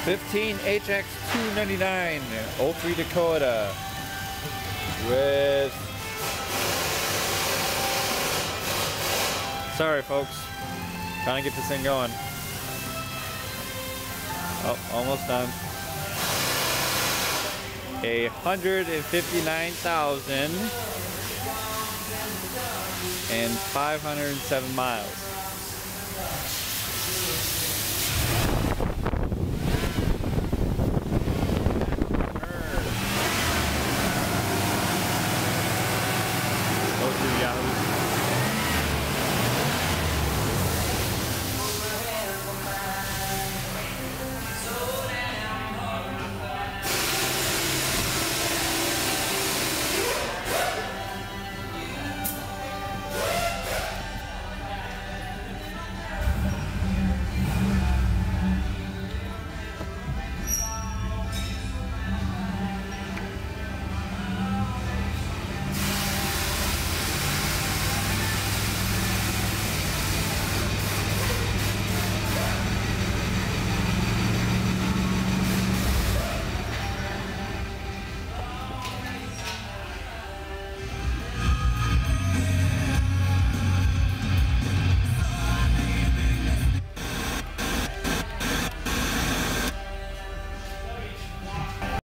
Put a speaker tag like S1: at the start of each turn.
S1: 15 HX 299 03 Dakota with, sorry folks, trying to get this thing going. Oh, almost done. 159,507 miles.